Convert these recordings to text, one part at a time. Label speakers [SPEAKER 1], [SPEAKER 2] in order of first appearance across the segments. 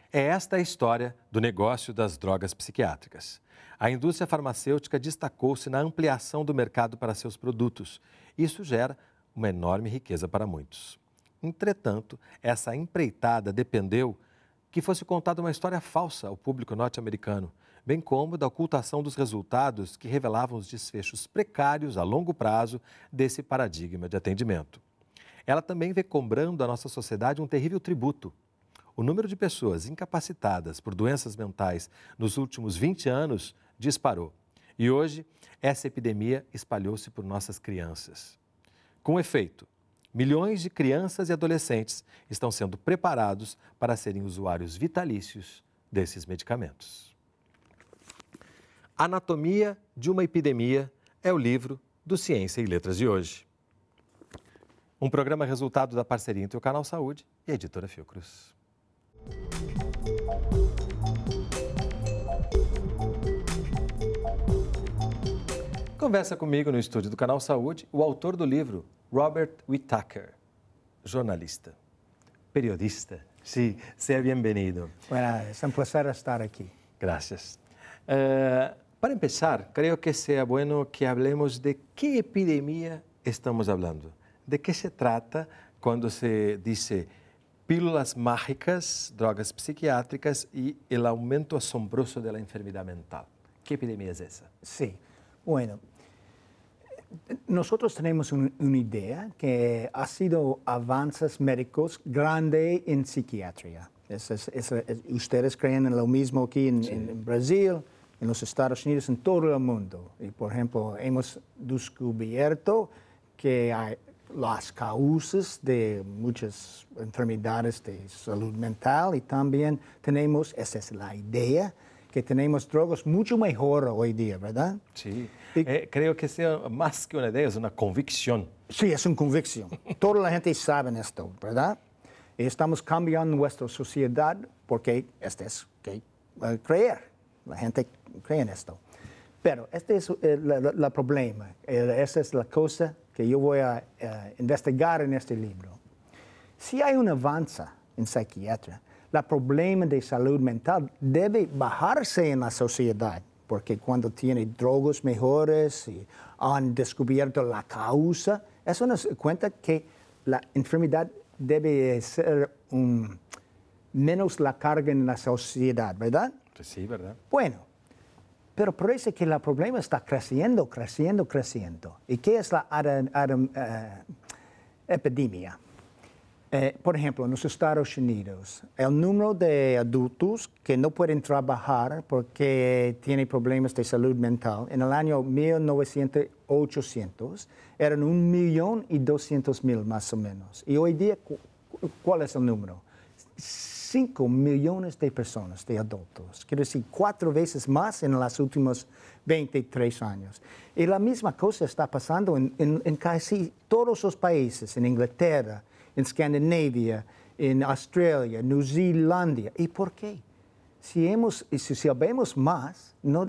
[SPEAKER 1] É esta a história do negócio das drogas psiquiátricas. A indústria farmacêutica destacou-se na ampliação do mercado para seus produtos. Isso gera uma enorme riqueza para muitos. Entretanto, essa empreitada dependeu que fosse contada uma história falsa ao público norte-americano, bem como da ocultação dos resultados que revelavam os desfechos precários a longo prazo desse paradigma de atendimento. Ela também vem cobrando à nossa sociedade um terrível tributo. O número de pessoas incapacitadas por doenças mentais nos últimos 20 anos disparou. E hoje, essa epidemia espalhou-se por nossas crianças. Com efeito, milhões de crianças e adolescentes estão sendo preparados para serem usuários vitalícios desses medicamentos. Anatomia de uma Epidemia é o livro do Ciência e Letras de hoje. Um programa resultado da parceria entre o Canal Saúde e a Editora Fiocruz. Conversa comigo no estúdio do Canal Saúde o autor do livro, Robert Whitaker, jornalista, periodista. Sí, sea bienvenido.
[SPEAKER 2] Bueno, es un placer estar aquí.
[SPEAKER 1] Gracias. Para empezar, creo que sea bueno que hablemos de qué epidemia estamos hablando. ¿De qué se trata cuando se dice pílulas mágicas, drogas psiquiátricas y el aumento asombroso de la enfermedad mental? ¿Qué epidemia es esa?
[SPEAKER 2] Sí, bueno, nosotros tenemos una idea que ha sido avances médicos grandes en psiquiatría. Ustedes creen en lo mismo aquí en Brasil, en los Estados Unidos, en todo el mundo. Y, por ejemplo, hemos descubierto que hay las causas de muchas enfermedades de salud mental y también tenemos, esa es la idea, que tenemos drogas mucho mejor hoy día, ¿verdad?
[SPEAKER 1] Sí, creo que sea más que una idea, es una convicción.
[SPEAKER 2] Sí, es una convicción. Toda la gente sabe esto, ¿verdad? Y estamos cambiando nuestra sociedad porque este es creer. La gente cree en esto. Pero este es el problema, esa es la cosa que yo voy a investigar en este libro. Si hay un avance en psiquiatría, el problema de salud mental debe bajarse en la sociedad, porque cuando tiene drogas mejores y han descubierto la causa, eso nos cuenta que la enfermedad debe ser menos la carga en la sociedad, ¿verdad?
[SPEAKER 1] Sí, ¿verdad?
[SPEAKER 2] Bueno. Pero parece que el problema está creciendo. ¿Y qué es la epidemia? Por ejemplo, en los Estados Unidos, el número de adultos que no pueden trabajar porque tienen problemas de salud mental, en el año 1900 eran 1.200.000 más o menos. Y hoy día, ¿cuál es el número? 5 millones de personas, de adultos. Quiero decir, 4 veces más en los últimos 23 años. Y la misma cosa está pasando en casi todos los países, en Inglaterra, en Escandinavia, en Australia, Nueva Zelanda. ¿Y por qué? Si sabemos más, no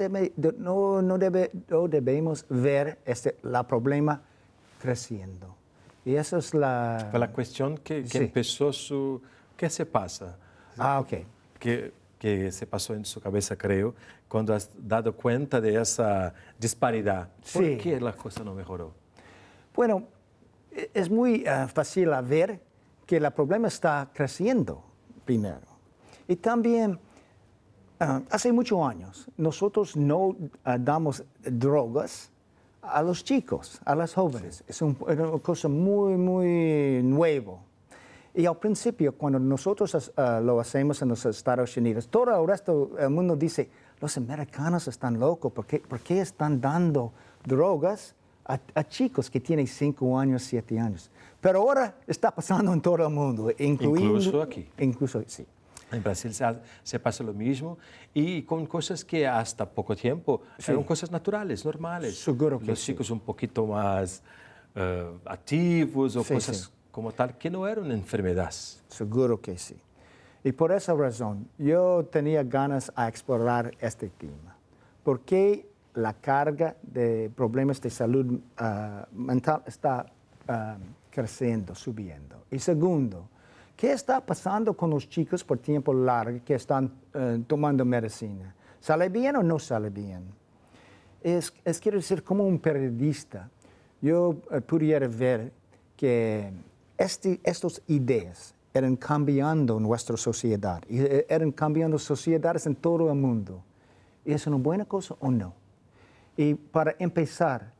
[SPEAKER 2] debemos ver el problema creciendo. Y eso es la...
[SPEAKER 1] Fue la cuestión que
[SPEAKER 2] sí.
[SPEAKER 1] Empezó su... ¿Qué se pasa?
[SPEAKER 2] Ok.
[SPEAKER 1] Que se pasó en su cabeza, creo, cuando has dado cuenta de esa disparidad. ¿Por
[SPEAKER 2] sí.
[SPEAKER 1] qué la cosa no mejoró?
[SPEAKER 2] Bueno, es muy fácil ver que el problema está creciendo primero. Y también, hace muchos años, nosotros no damos drogas a los chicos, a los jóvenes. Sí. Es una cosa muy, muy nueva. Y al principio, cuando nosotros lo hacemos en los Estados Unidos, todo el resto del mundo dice, los americanos están locos, ¿por qué están dando drogas a chicos que tienen 5 años, 7 años? Pero ahora está pasando en todo el mundo,
[SPEAKER 1] incluso aquí.
[SPEAKER 2] Incluso, sí.
[SPEAKER 1] En Brasil se pasa lo mismo y con cosas que hasta poco tiempo
[SPEAKER 2] sí.
[SPEAKER 1] eran cosas naturales, normales.
[SPEAKER 2] Seguro que
[SPEAKER 1] los chicos un poquito más activos o
[SPEAKER 2] sí,
[SPEAKER 1] cosas...
[SPEAKER 2] Sí.
[SPEAKER 1] como tal, que no era una enfermedad.
[SPEAKER 2] Seguro que sí. Y por esa razón, yo tenía ganas de explorar este tema. ¿Por qué la carga de problemas de salud mental está creciendo, subiendo? Y segundo, ¿Qué está pasando con los chicos por tiempo largo que están tomando medicina? ¿Sale bien o no sale bien? Quiero decir, como un periodista, yo pudiera ver que estas ideas eran cambiando nuestra sociedad, y eran cambiando sociedades en todo el mundo. ¿Es una buena cosa o no? Y para empezar,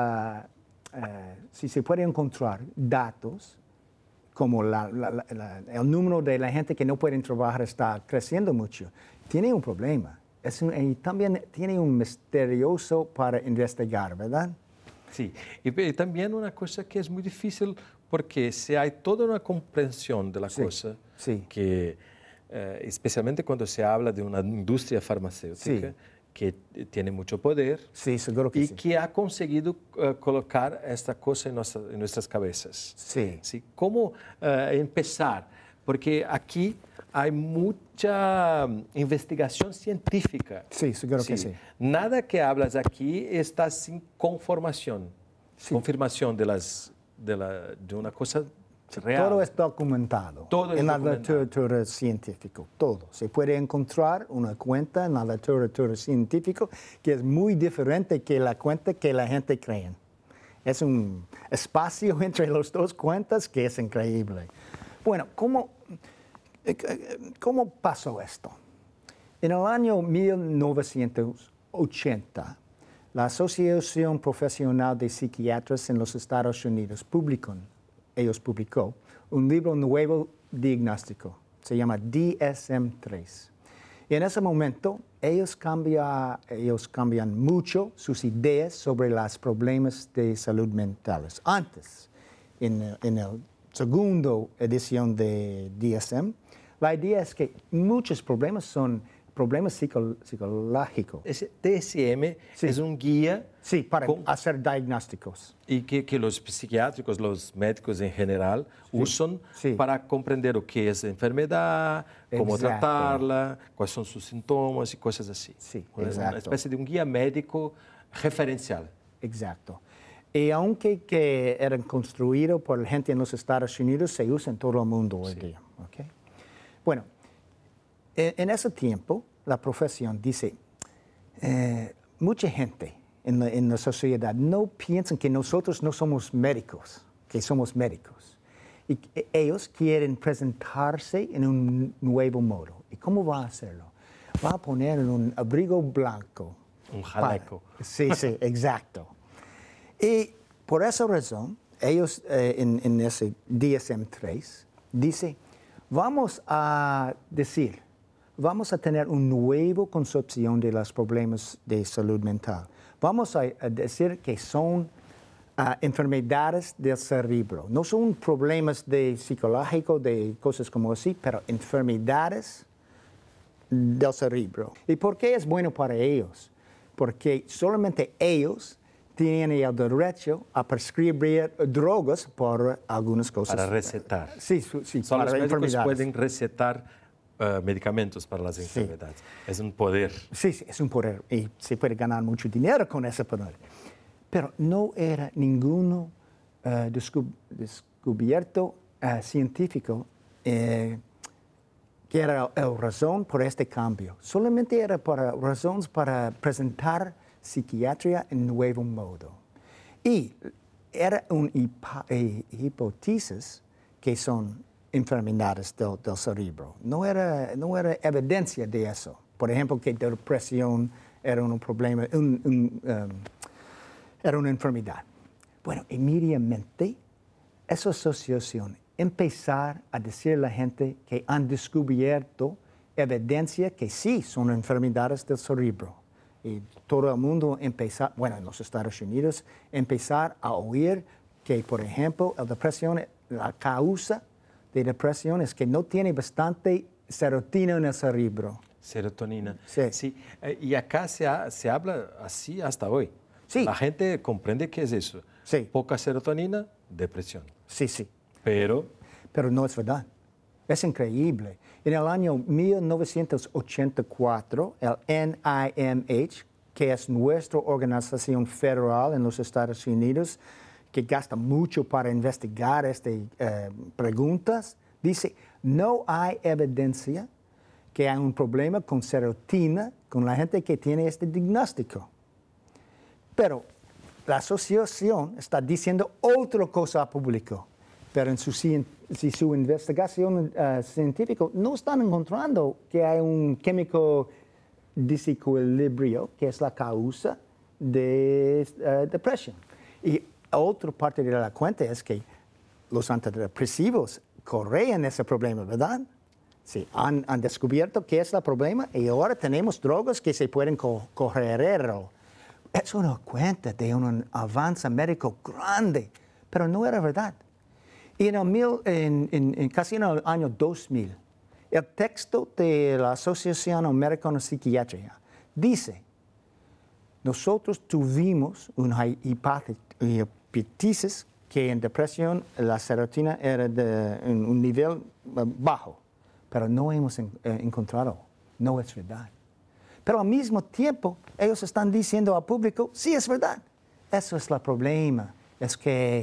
[SPEAKER 2] si se puede encontrar datos, como el número de la gente que no puede trabajar está creciendo mucho, tiene un problema. Y también tiene un misterioso para investigar, ¿verdad?
[SPEAKER 1] Sí, y también una cosa que es muy difícil porque si hay toda una comprensión de la cosa, que especialmente cuando se habla de una industria farmacéutica que tiene mucho poder
[SPEAKER 2] seguro que
[SPEAKER 1] que ha conseguido colocar esta cosa en nuestras cabezas.
[SPEAKER 2] Sí.
[SPEAKER 1] ¿Cómo empezar? Porque aquí hay mucha investigación científica.
[SPEAKER 2] Sí, seguro que sí.
[SPEAKER 1] Nada que hablas aquí está sin confirmación de una cosa real.
[SPEAKER 2] Todo es documentado en la literatura científica, todo. Se puede encontrar una cuenta en la literatura científica que es muy diferente que la cuenta que la gente cree. Es un espacio entre las dos cuentas que es increíble. Bueno, ¿cómo pasó esto? En el año 1980, la Asociación Profesional de Psiquiatras en los Estados Unidos publicó un libro nuevo diagnóstico, se llama DSM-3. Y en ese momento, ellos cambian mucho sus ideas sobre los problemas de salud mentales. Antes, en la segunda edición de DSM, la idea es que muchos problemas son problemas psicológicos.
[SPEAKER 1] DSM es un guía
[SPEAKER 2] para hacer diagnósticos.
[SPEAKER 1] Y que los psiquiátricos, los médicos en general, usan para comprender lo que es la enfermedad, cómo tratarla, cuáles son sus síntomas y cosas así. Una especie de un guía médico referencial.
[SPEAKER 2] Exacto. Y aunque eran construidos por gente en los Estados Unidos, se usa en todo el mundo hoy día. ¿Okay? Bueno, en ese tiempo, la profesión dice, mucha gente en la sociedad no piensan que nosotros no somos médicos, que somos médicos. Y ellos quieren presentarse en un nuevo modo. ¿Y cómo va a hacerlo? Va a poner un abrigo blanco.
[SPEAKER 1] Un jaleco.
[SPEAKER 2] Sí, exacto. Y por esa razón, ellos en ese DSM-3 dicen, vamos a tener una nueva concepción de los problemas de salud mental. Vamos a decir que son enfermedades del cerebro. No son problemas psicológicos, de cosas como así, pero enfermedades del cerebro. ¿Y por qué es bueno para ellos? Porque solamente ellos tienen el derecho a prescribir drogas por algunas cosas.
[SPEAKER 1] Para recetar.
[SPEAKER 2] Sí,
[SPEAKER 1] Solo los médicos pueden recetar medicamentos para las enfermedades. Es un poder.
[SPEAKER 2] Sí, es un poder y se puede ganar mucho dinero con ese poder. Pero no era ninguno descubierto científico que era la razón por este cambio. Solamente era razones para presentar psiquiatría en nuevo modo. Y era una hipótesis que son enfermedades del cerebro. No era evidencia de eso. Por ejemplo, que depresión era un problema, era una enfermedad. Bueno, inmediatamente esa asociación empezar a decir a la gente que han descubierto evidencia que sí son enfermedades del cerebro. Y todo el mundo empezar, en los Estados Unidos, empezar a oír que, por ejemplo, la depresión, la causa de depresión es que no tiene bastante serotonina en el cerebro.
[SPEAKER 1] Serotonina.
[SPEAKER 2] Sí.
[SPEAKER 1] Y acá se habla así hasta hoy.
[SPEAKER 2] Sí.
[SPEAKER 1] La gente comprende qué es eso.
[SPEAKER 2] Sí.
[SPEAKER 1] Poca serotonina, depresión.
[SPEAKER 2] Sí.
[SPEAKER 1] Pero
[SPEAKER 2] no es verdad. Es increíble. En el año 1984, el NIMH, que es nuestra organización federal en los Estados Unidos, que gasta mucho para investigar estas preguntas, Dice, no hay evidencia que hay un problema con serotonina con la gente que tiene este diagnóstico. Pero la asociación está diciendo otra cosa al público. Pero en su investigación científica no están encontrando que hay un químico desequilibrio que es la causa de depresión. Y otra parte de la cuenta es que los antidepresivos corrigen ese problema, ¿verdad? Sí, han descubierto qué es el problema y ahora tenemos drogas que se pueden corregirlo. Es una cuenta de un avance médico grande, pero no era verdad. Y casi en el año 2000, el texto de la Asociación Americana de Psiquiatría dice, nosotros tuvimos una hipótesis que en depresión la serotonina era de un nivel bajo, pero no hemos encontrado, no es verdad. Pero al mismo tiempo, ellos están diciendo al público, sí, es verdad. Eso es el problema, es que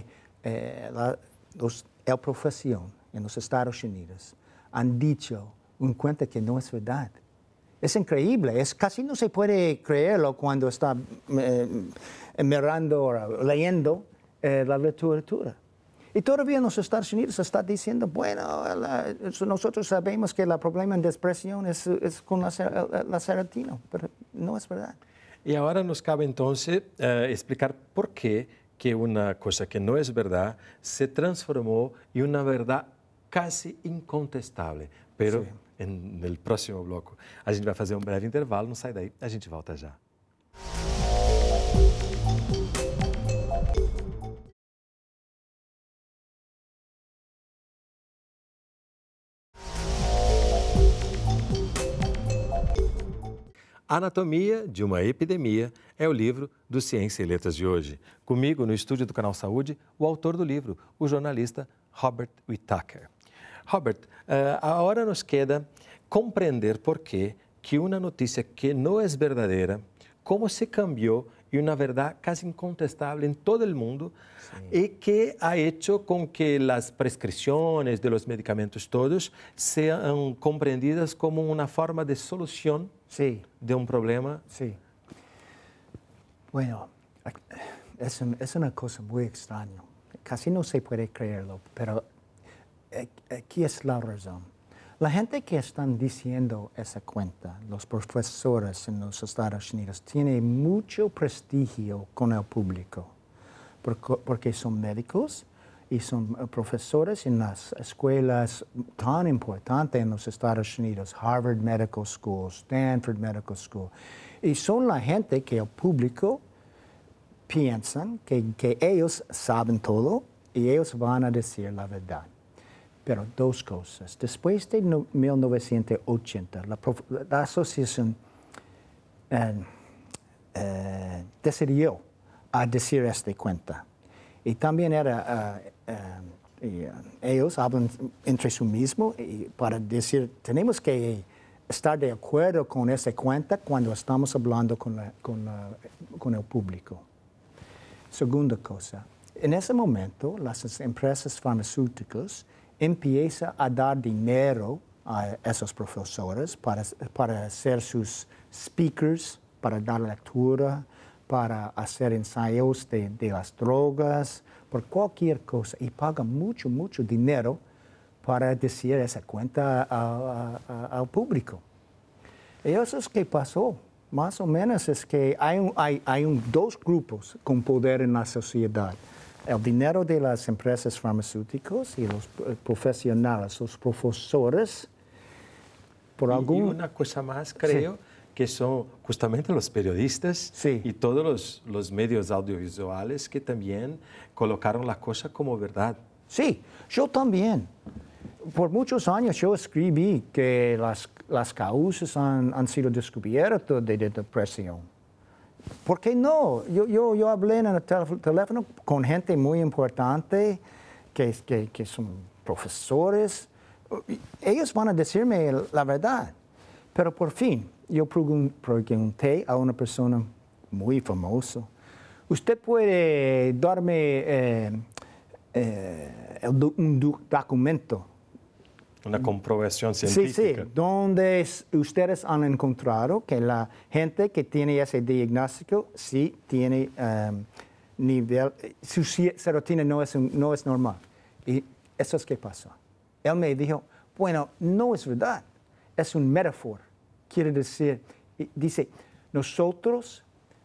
[SPEAKER 2] la profesión en los Estados Unidos han dicho un cuento que no es verdad. Es increíble, casi no se puede creerlo cuando está mirando o leyendo la literatura. Y todavía en los Estados Unidos se está diciendo, bueno, nosotros sabemos que el problema en depresión es con la serotonina, pero no es verdad.
[SPEAKER 1] Y ahora nos cabe entonces explicar por qué que una cosa que no es verdad se transformó en una verdad casi incontestável. Pero sí. En el próximo bloco a gente vai fazer breve intervalo, não sai daí, a gente volta já. Anatomia de uma Epidemia é o livro do Ciência Letras de hoje. Comigo, no estúdio do Canal Saúde, o autor do livro, o jornalista Whitaker. Robert, agora nos queda compreender por quê que uma notícia que não é verdadeira, como se cambiou em uma verdade quase incontestável em todo o mundo e que ha hecho com que as prescrições de los medicamentos todos sejam compreendidas como uma forma de solução de um problema.
[SPEAKER 2] Sí. Bueno, es una cosa muy extraña. Casi no se puede creerlo, pero aquí es la razón. La gente que están diciendo esa cuenta, los profesores en los Estados Unidos, tiene mucho prestigio con el público, porque son médicos y son profesores en las escuelas tan importantes en los Estados Unidos, Harvard Medical School, Stanford Medical School, y son la gente que el público piensan que ellos saben todo y ellos van a decir la verdad. Pero dos cosas. Después de 1980, la asociación decidió a decir esta cuenta. Y también ellos hablan entre sí mismos para decir, tenemos que estar de acuerdo con esa cuenta cuando estamos hablando con el público. Segunda cosa, en ese momento las empresas farmacéuticas empiezan a dar dinero a esos profesores para ser sus speakers, para dar lectura, para hacer ensayos de las drogas, por cualquier cosa, y pagan mucho, mucho dinero para decir esa cuenta al público. Y eso es que pasó, más o menos, es que hay dos grupos con poder en la sociedad. El dinero de las empresas farmacéuticas y los profesionales, los profesores, por algún...
[SPEAKER 1] Y una cosa más, creo, que son justamente los periodistas y todos los medios audiovisuales que también colocaron la cosa como verdad.
[SPEAKER 2] Sí, yo también. Por muchos años yo escribí que las causas han sido descubiertas de depresión. ¿Por qué no? Yo hablé en el teléfono con gente muy importante que son profesores. Ellos van a decirme la verdad. Pero por fin, yo pregunté a una persona muy famosa, ¿usted puede darme un documento
[SPEAKER 1] Una comprobación científica.
[SPEAKER 2] Sí, donde ustedes han encontrado que la gente que tiene ese diagnóstico sí tiene nivel, su serotonina no es normal. Y eso es qué pasó. Él me dijo, bueno, no es verdad, es un metáfora. Quiere decir, dice, nosotros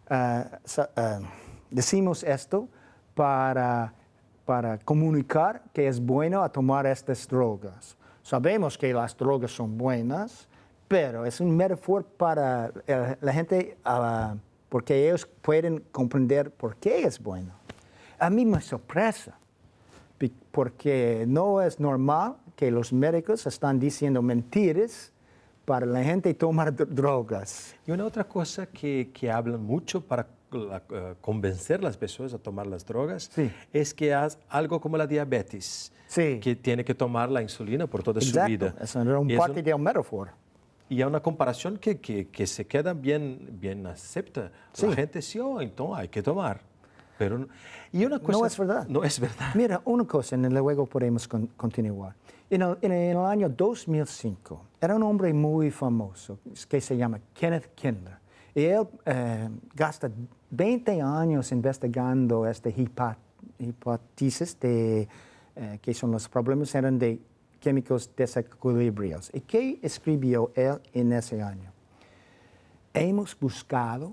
[SPEAKER 2] decimos esto para comunicar que es bueno a tomar estas drogas. Sabemos que las drogas son buenas, pero es un metáfora para la gente, porque ellos pueden comprender por qué es bueno. A mí me sorpresa, porque no es normal que los médicos están diciendo mentiras para la gente tomar drogas.
[SPEAKER 1] Y una otra cosa que hablan mucho para convencer a las personas a tomar las drogas es que es algo como la diabetes, que tiene que tomar la insulina por toda su vida.
[SPEAKER 2] Eso era una parte de un metáfora.
[SPEAKER 1] Y es una comparación que se queda bien acepta. La gente sí, entonces hay que tomar. Pero, y una cosa,
[SPEAKER 2] no es verdad.
[SPEAKER 1] No es verdad.
[SPEAKER 2] Mira, una cosa, y luego podemos continuar. En el año 2005, era un hombre muy famoso que se llama Kenneth Kindler. Y él gasta 20 años investigando esta hipótesis de que son los problemas eran de químicos desequilibrios. ¿Y qué escribió él en ese año? Hemos buscado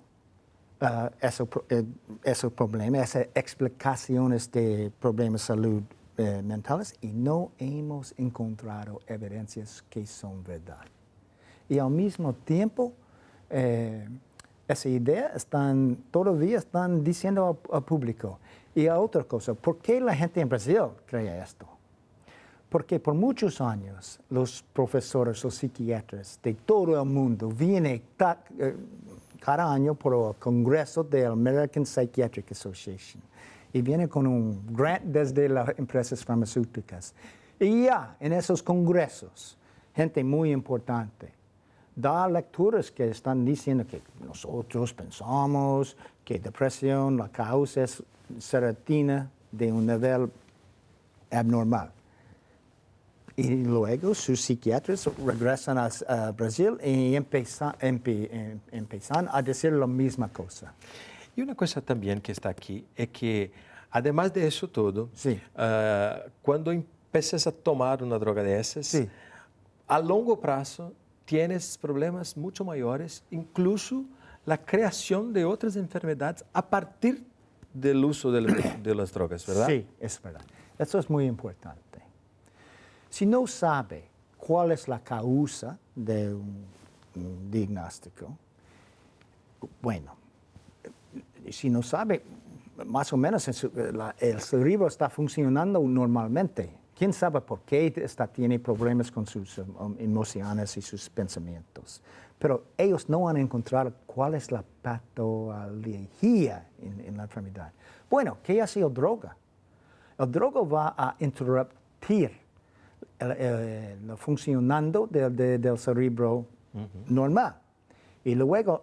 [SPEAKER 2] esos problemas, esas explicaciones de problemas de salud mentales y no hemos encontrado evidencias que son verdad. Y al mismo tiempo, esa idea todavía están diciendo al público. Y otra cosa, ¿por qué la gente en Brasil cree esto? Porque por muchos años los profesores, los psiquiatras de todo el mundo vienen cada año por el Congreso de la American Psychiatric Association y vienen con un grant desde las empresas farmacéuticas. Y ya en esos congresos, gente muy importante da lecturas que están diciendo que nosotros pensamos que depresión, la causa es serotonina de un nivel abnormal. Y luego sus psiquiatras regresan a Brasil y empiezan a decir la misma cosa.
[SPEAKER 1] Y una cosa también que está aquí es que, además de eso todo, cuando empiezas a tomar una droga de esas, a longo plazo tienes problemas mucho mayores, incluso la creación de otras enfermedades a partir del uso de las drogas, ¿verdad?
[SPEAKER 2] Sí, es verdad. Eso es muy importante. Si no sabe cuál es la causa de un diagnóstico, bueno, si no sabe, más o menos el cerebro está funcionando normalmente. ¿Quién sabe por qué tiene problemas con sus emociones y sus pensamientos? Pero ellos no han encontrado cuál es la patología en la enfermedad. Bueno, ¿qué hace el droga? El droga va a interrumpir el funcionando del cerebro normal. Y luego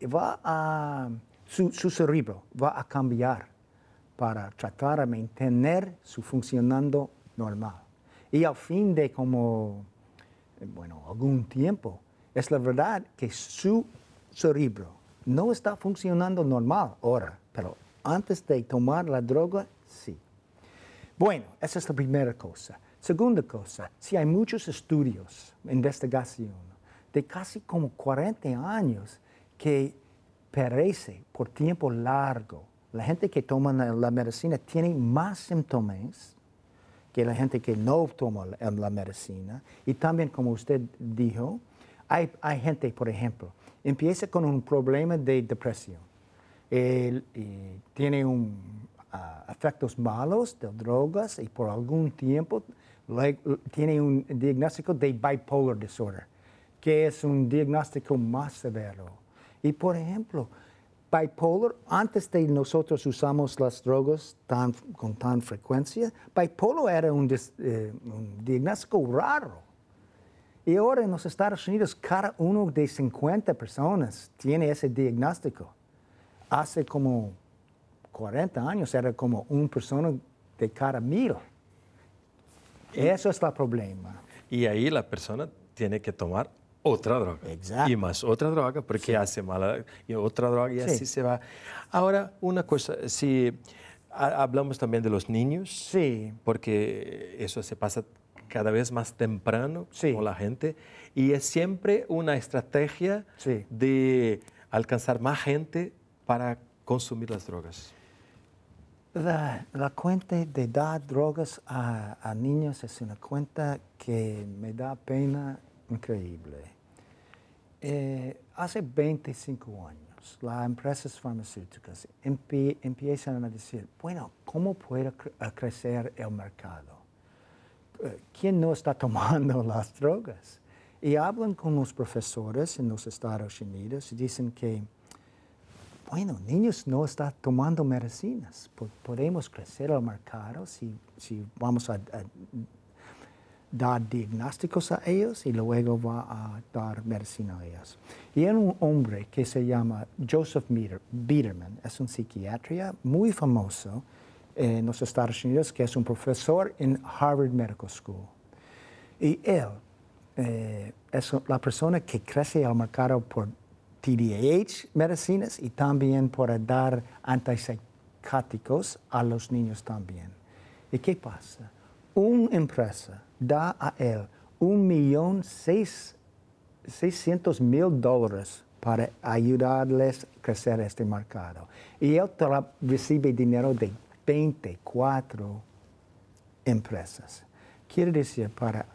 [SPEAKER 2] su cerebro va a cambiar para tratar de mantener su funcionando normal. Y al fin de algún tiempo, es la verdad que su cerebro no está funcionando normal ahora, pero antes de tomar la droga, sí. Bueno, esa es la primera cosa. Segunda cosa, sí hay muchos estudios, investigación, de casi como 40 años que perece por tiempo largo. La gente que toma la medicina tiene más síntomas que la gente que no toma la medicina. Y también, como usted dijo, hay gente, por ejemplo, empieza con un problema de depresión. Tiene efectos malos de drogas y por algún tiempo tiene un diagnóstico de bipolar disorder, que es un diagnóstico más severo. Y, por ejemplo, bipolar, antes de nosotros usamos las drogas con tan frecuencia, bipolar era un diagnóstico raro. Y ahora en los Estados Unidos, cada uno de 50 personas tiene ese diagnóstico. Hace como 40 años era como una persona de cada 1000. Eso es el problema.
[SPEAKER 1] Y ahí la persona tiene que tomar otra droga.
[SPEAKER 2] Exacto.
[SPEAKER 1] Y más otra droga porque hace mal. Y otra droga y así se va. Ahora, una cosa, si hablamos también de los niños, porque eso se pasa cada vez más temprano con la gente. Y es siempre una estrategia de alcanzar más gente para consumir las drogas.
[SPEAKER 2] La cuenta de dar drogas a niños es una cuenta que me da pena increíble. Hace 25 años, las empresas farmacéuticas empiezan a decir, bueno, ¿cómo puede crecer el mercado? ¿Quién no está tomando las drogas? Y hablan con los profesores en los Estados Unidos y dicen que, bueno, niños no están tomando medicinas. Podemos crecer el mercado si vamos a dar diagnósticos a ellos y luego va a dar medicina a ellos. Y hay un hombre que se llama Joseph Biederman, es un psiquiatra muy famoso en los Estados Unidos, que es un profesor en Harvard Medical School. Y él es la persona que crece el mercado por TDAH medicinas y también por dar antipsicóticos a los niños también. ¿Y qué pasa? Una empresa da a él $1.600.000 para ayudarles a crecer este mercado. Y él recibe dinero de 24 empresas. Quiere decir, para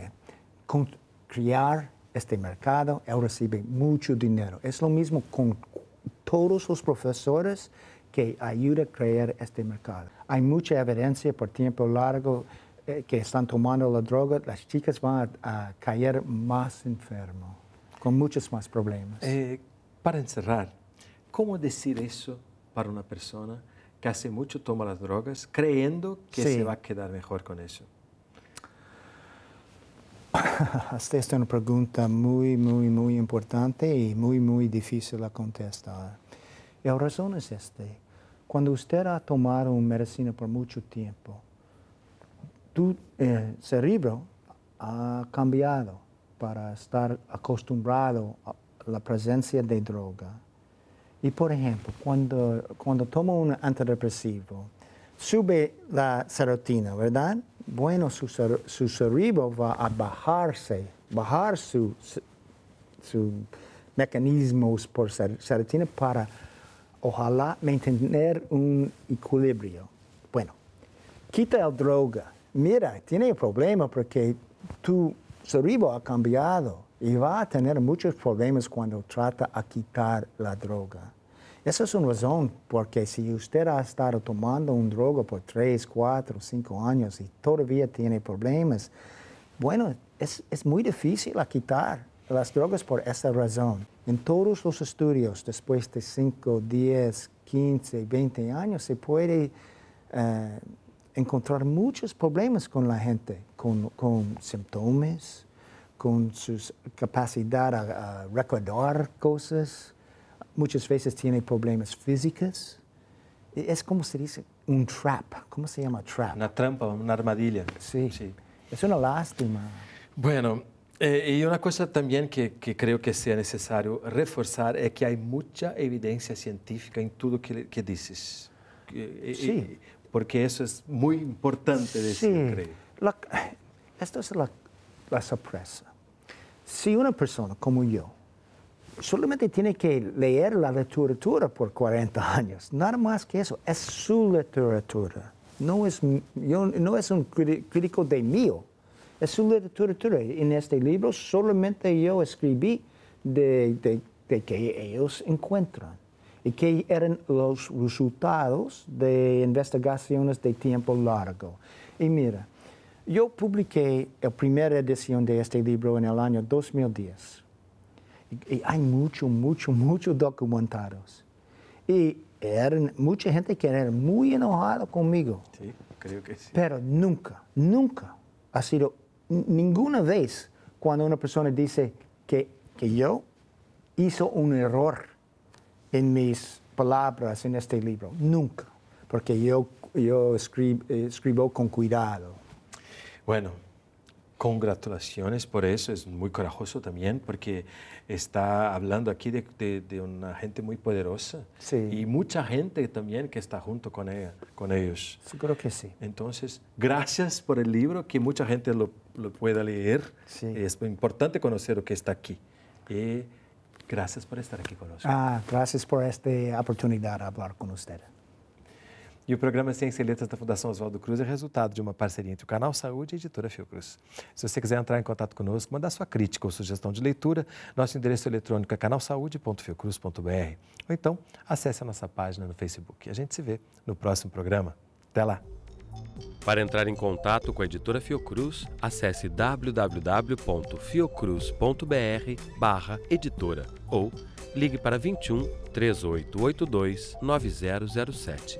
[SPEAKER 2] crear este mercado, él recibe mucho dinero. Es lo mismo con todos los profesores que ayudan a crear este mercado. Hay mucha evidencia por tiempo largo que están tomando la droga, las chicas van a caer más enfermas, con muchos más problemas.
[SPEAKER 1] Para encerrar, ¿cómo decir eso para una persona que hace mucho toma las drogas, creyendo que se va a quedar mejor con eso?
[SPEAKER 2] Esta es una pregunta muy importante y muy difícil de contestar. Y la razón es cuando usted ha tomado una medicina por mucho tiempo, tu cerebro ha cambiado para estar acostumbrado a la presencia de droga. Y por ejemplo, cuando toma un antidepresivo, sube la serotonina, ¿verdad? Bueno, su cerebro va a bajar sus mecanismos por serotonina para, ojalá, mantener un equilibrio. Bueno, quita la droga. Mira, tiene problema porque tu cerebro ha cambiado y va a tener muchos problemas cuando trata de quitar la droga. Esa es una razón porque si usted ha estado tomando una droga por 3, 4, 5 años y todavía tiene problemas, bueno, es muy difícil quitar las drogas por esa razón. En todos los estudios, después de 5, 10, 15, 20 años, se puede encontrar muchos problemas con la gente, con síntomas, con su capacidad a recordar cosas. Muchas veces tiene problemas físicos. Es como se dice, un trap. ¿Cómo se llama trap?
[SPEAKER 1] Una trampa, una armadilla.
[SPEAKER 2] Sí. Es una lástima.
[SPEAKER 1] Bueno, y una cosa también que creo que sea necesario reforzar es que hay mucha evidencia científica en todo que dices. Porque eso es muy importante decir, creo.
[SPEAKER 2] Esto es la sorpresa. Si una persona como yo solamente tiene que leer la literatura por 40 años, nada más que eso, es su literatura. No es un crítico de mío, es su literatura. En este libro solamente yo escribí de que ellos encuentran y que eran los resultados de investigaciones de tiempo largo. Y mira, yo publiqué la primera edición de este libro en el año 2010. Y hay mucho documentados. Y mucha gente que era muy enojada conmigo.
[SPEAKER 1] Sí, creo que sí.
[SPEAKER 2] Pero nunca ha sido ninguna vez cuando una persona dice que yo hizo un error en mis palabras en este libro. Nunca. Porque yo escribo con cuidado.
[SPEAKER 1] Bueno, Congratulaciones por eso, es muy corajoso también, porque está hablando aquí de una gente muy poderosa y mucha gente también que está junto con ellos.
[SPEAKER 2] Seguro que sí.
[SPEAKER 1] Entonces, gracias por el libro, que mucha gente lo pueda leer.
[SPEAKER 2] Sí.
[SPEAKER 1] Es importante conocer lo que está aquí. Y gracias por estar aquí con nosotros.
[SPEAKER 2] Gracias por esta oportunidad de hablar con usted.
[SPEAKER 1] E o programa Ciência Letras da Fundação Oswaldo Cruz é resultado de uma parceria entre o Canal Saúde e a Editora Fiocruz. Se você quiser entrar em contato conosco, mandar sua crítica ou sugestão de leitura, nosso endereço eletrônico é canalsaude.fiocruz.br. Ou então, acesse a nossa página no Facebook. A gente se vê no próximo programa. Até lá! Para entrar em contato com a Editora Fiocruz, acesse www.fiocruz.br/editora ou ligue para 21 3882 9007.